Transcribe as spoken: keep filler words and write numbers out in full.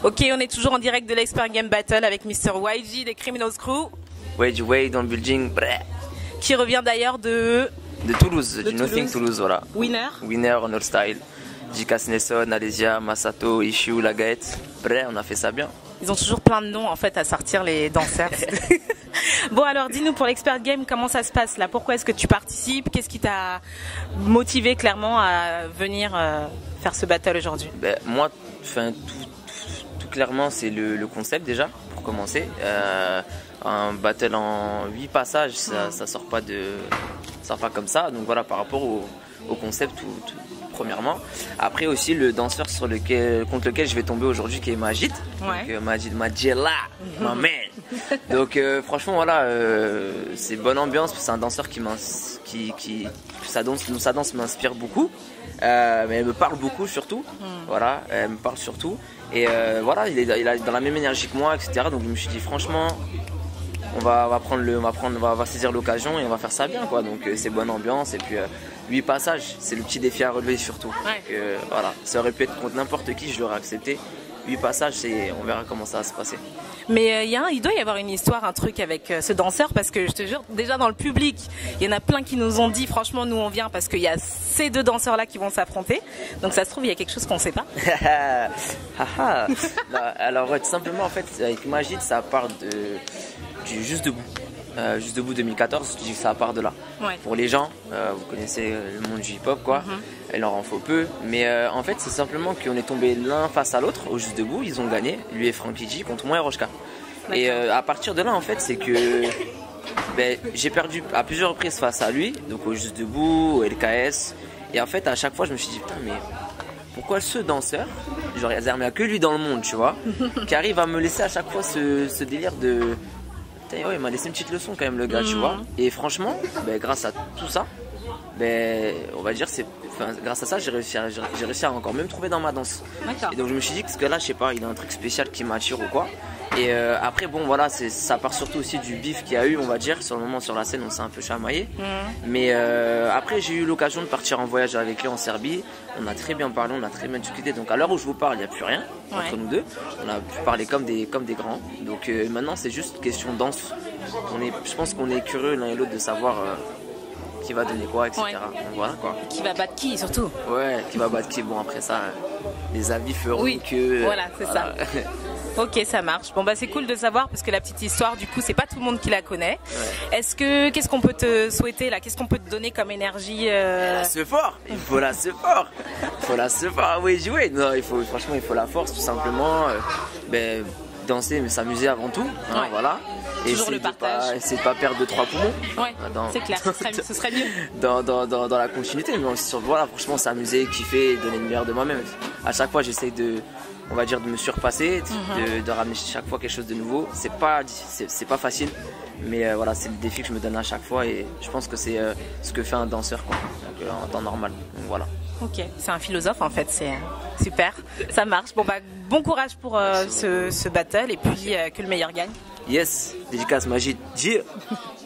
Ok, on est toujours en direct de l'Expert Game Battle avec Mister Y G des Criminals Crew. Y G Way dans le building. Bref. Qui revient d'ailleurs de... De Toulouse, de du Toulouse. Nothing Toulouse, voilà. Winner. Winner, Honor Style. J K Sneson, Alesia, Masato, Ishu, Lagaette. Bref, on a fait ça bien. Ils ont toujours plein de noms en fait à sortir, les danseurs. Bon alors dis-nous pour l'Expert Game, comment ça se passe là? Pourquoi est-ce que tu participes? Qu'est-ce qui t'a motivé clairement à venir euh, faire ce battle aujourd'hui? Ben, moi, enfin, tout, tout, tout clairement, c'est le, le concept déjà, pour commencer. Euh, un battle en huit passages, ça, ça sort pas de, ça sort pas comme ça. Donc voilà, par rapport au, au concept, tout, tout, premièrement. Après aussi le danseur sur lequel, contre lequel je vais tomber aujourd'hui, qui est Majid. Ouais. Donc, euh, Majid Majella, ma man. Donc euh, franchement voilà, euh, c'est bonne ambiance. C'est un danseur qui, qui, qui sa danse, sa danse m'inspire beaucoup. Euh, mais elle me parle beaucoup surtout. Mm. Voilà, elle me parle surtout. Et euh, voilà, il est, il est dans la même énergie que moi, et cetera. Donc je me suis dit franchement, on va, on va prendre le, on va prendre, on va, on va saisir l'occasion et on va faire ça bien quoi. Donc euh, c'est bonne ambiance et puis euh, huit passages, c'est le petit défi à relever surtout. Ouais. Donc, euh, voilà, ça aurait pu être contre n'importe qui, je l'aurais accepté. huit passages, c'est, on verra comment ça va se passer. Mais euh, y a un, il doit y avoir une histoire, un truc avec euh, ce danseur, parce que je te jure, déjà dans le public, il y en a plein qui nous ont dit, franchement, nous on vient parce qu'il y a ces deux danseurs-là qui vont s'affronter. Donc ça se trouve, il y a quelque chose qu'on ne sait pas. Non, alors tout simplement, en fait, avec Majid, ça part de, du Juste Debout. Euh, Juste Debout deux mille quatorze, je dis que ça part de là. Ouais. Pour les gens, euh, vous connaissez le monde du hip-hop, quoi. Mm-hmm. Il leur en faut peu. Mais euh, en fait, c'est simplement qu'on est tombé l'un face à l'autre au Juste Debout. Ils ont gagné, lui et Frankie G, contre moi et Rochka. Et euh, à partir de là, en fait, c'est que ben, j'ai perdu à plusieurs reprises face à lui, donc au Juste Debout, au L K S. Et en fait, à chaque fois, je me suis dit, putain, mais pourquoi ce danseur, genre, il n'y a que lui dans le monde, tu vois, qui arrive à me laisser à chaque fois ce, ce délire de. Ouais, il m'a laissé une petite leçon quand même le gars, mmh. tu vois. Et franchement, ben, grâce à tout ça, ben, on va dire, c'est, enfin, grâce à ça, j'ai réussi, à, j'ai réussi à encore même trouver dans ma danse. Et donc je me suis dit que ce gars-là, je sais pas, il a un truc spécial qui m'attire ou quoi. Et euh, après, bon, voilà, c'est, ça part surtout aussi du bif qu'il y a eu, on va dire. Sur le moment, sur la scène, on s'est un peu chamaillé. Mmh. Mais euh, après, j'ai eu l'occasion de partir en voyage avec lui en Serbie. On a très bien parlé, on a très bien discuté. Donc à l'heure où je vous parle, il n'y a plus rien ouais. entre nous deux. On a pu parler comme des, comme des grands. Donc euh, maintenant, c'est juste question de danse. On est, je pense qu'on est curieux l'un et l'autre de savoir euh, qui va donner quoi, et cetera. Ouais. Donc voilà quoi. Qui va battre qui surtout. Ouais, qui va battre qui. Bon, après ça, euh, les avis feront oui. que. Voilà, c'est voilà. ça. Ok, ça marche. Bon bah c'est cool de savoir parce que la petite histoire, du coup, c'est pas tout le monde qui la connaît. Ouais. Est-ce que qu'est-ce qu'on peut te souhaiter là? Qu'est-ce qu'on peut te donner comme énergie euh... La se fort. Il faut la se fort. Il faut la se fort. Oui, jouer. Non, il faut franchement, il faut la force tout simplement. Euh, ben, danser, mais s'amuser avant tout. Hein, ouais. Voilà. Et toujours le partage. Essayer de pas perdre deux trois poumons. Ouais. Dans, c'est clair. Ce serait, ce serait mieux. Dans, dans, dans, dans la continuité, mais sur, voilà, franchement, s'amuser, kiffer, et donner le meilleur de moi-même. À chaque fois, j'essaye de on va dire de me surpasser, mm-hmm. de, de ramener chaque fois quelque chose de nouveau. C'est pas, c'est, c'est pas facile, mais euh, voilà, c'est le défi que je me donne à chaque fois et je pense que c'est euh, ce que fait un danseur quoi, donc, euh, en temps normal. Donc, voilà. Ok, c'est un philosophe en fait, c'est super, ça marche. Bon bah bon courage pour euh, ce, ce battle et puis euh, que le meilleur gagne. Yes, dédicace Majid.